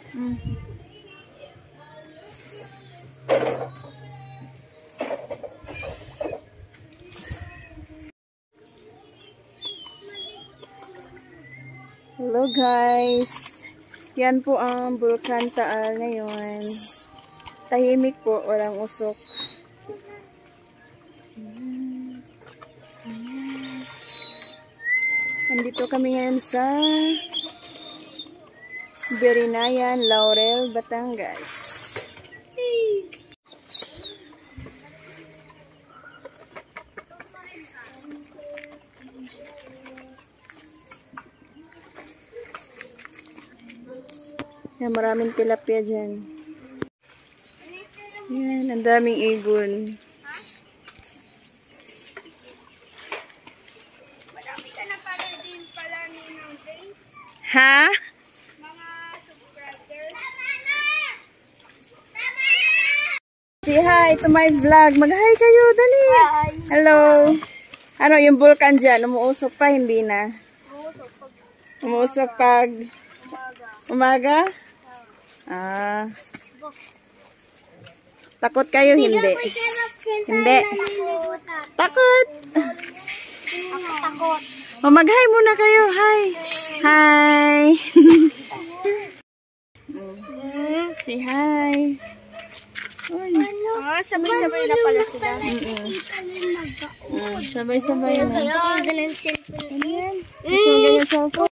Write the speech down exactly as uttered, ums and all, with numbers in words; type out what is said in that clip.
Mm. Hello guys. Yan po ang Bulkang Taal ngayon. Tahimik po, walang usok. Nandito kami ngayon sa Berinayan, Laurel, Batangas. Yan, maraming tilapia dyan. Yan, ang daming igon. Marami ka na pala din pala ng base. Ha? Mga subscribers. Say hi to my vlog. Mag-hi kayo, dali. Hi. Hello. Ano, yung bulkan dyan, umuusok pa, hindi na? Umusok pag Umuusok pag umaga. umaga? Ah. Takot kayo, hindi? Hindi. Takot. Ako takot. O, mag-hi muna kayo. Hi. Hi. Say hi. Uy. Ah, sabay-sabay na pala sila. Mm, sabay-sabay na. Kaya ganun cellphone. Ano yan? Gusto mo ganyan cellphone?